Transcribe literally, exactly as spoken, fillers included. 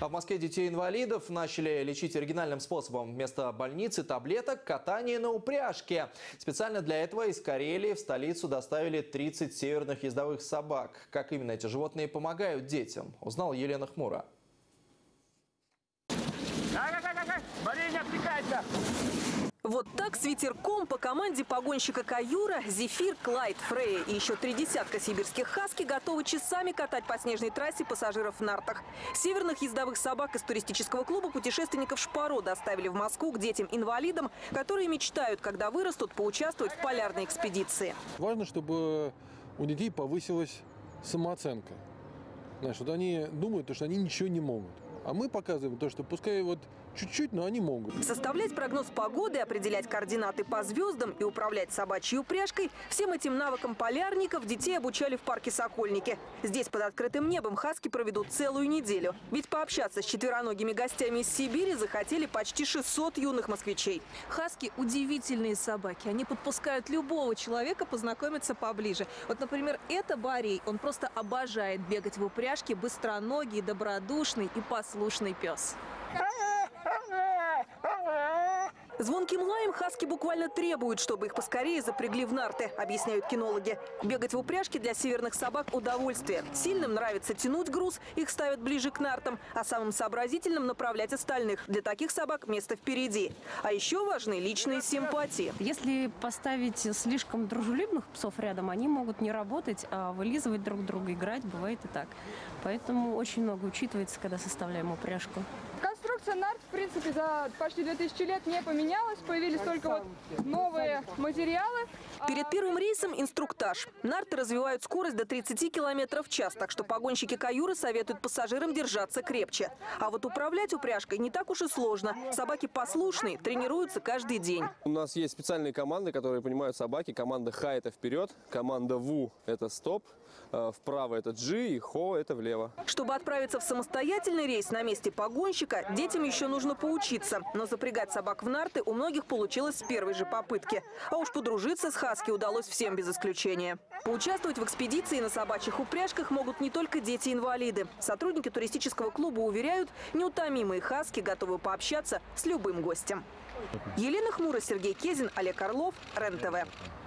А в Москве детей-инвалидов начали лечить оригинальным способом. Вместо больницы таблеток – катание на упряжке. Специально для этого из Карелии в столицу доставили тридцать северных ездовых собак. Как именно эти животные помогают детям, узнала Елена Хмура. Смотри, не отвлекайся! Вот так с ветерком по команде погонщика Каюра, Зефир, Клайд, Фрея и еще три десятка сибирских хаски готовы часами катать по снежной трассе пассажиров в нартах. Северных ездовых собак из туристического клуба путешественников «Шпаро» доставили в Москву к детям-инвалидам, которые мечтают, когда вырастут, поучаствовать в полярной экспедиции. Важно, чтобы у детей повысилась самооценка. Знаешь, вот они думают, что они ничего не могут. А мы показываем то, что пускай вот чуть-чуть, но они могут. Составлять прогноз погоды, определять координаты по звездам и управлять собачьей упряжкой – всем этим навыкам полярников детей обучали в парке «Сокольники». Здесь под открытым небом хаски проведут целую неделю. Ведь пообщаться с четвероногими гостями из Сибири захотели почти шестьсот юных москвичей. Хаски – удивительные собаки. Они подпускают любого человека познакомиться поближе. Вот, например, это Борей. Он просто обожает бегать в упряжке, быстроногий, добродушный и послушный пес. Звонким лаем хаски буквально требуют, чтобы их поскорее запрягли в нарты, объясняют кинологи. Бегать в упряжке для северных собак – удовольствие. Сильным нравится тянуть груз, их ставят ближе к нартам, а самым сообразительным – направлять остальных. Для таких собак место впереди. А еще важны личные симпатии. Если поставить слишком дружелюбных псов рядом, они могут не работать, а вылизывать друг друга, играть, бывает и так. Поэтому очень много учитывается, когда составляем упряжку. Конструкция нарт, в принципе, за почти две тысячи лет не поменялась. Появились только вот новые материалы. Перед первым рейсом инструктаж. Нарты развивают скорость до тридцати километров в час, так что погонщики Каюры советуют пассажирам держаться крепче. А вот управлять упряжкой не так уж и сложно. Собаки послушные, тренируются каждый день. У нас есть специальные команды, которые понимают собаки. Команда Х – это вперед, команда ВУ – это стоп, вправо – это G и ХО – это влево. Чтобы отправиться в самостоятельный рейс на месте погонщика, детям еще нужно поучиться. Но запрягать собак в нарты у многих получилось с первой же попытки. А уж подружиться с хаски удалось всем без исключения. Поучаствовать в экспедиции на собачьих упряжках могут не только дети-инвалиды. Сотрудники туристического клуба уверяют, неутомимые хаски готовы пообщаться с любым гостем. Елена Хмура, Сергей Кезин, Олег Орлов, РЕН-ТВ.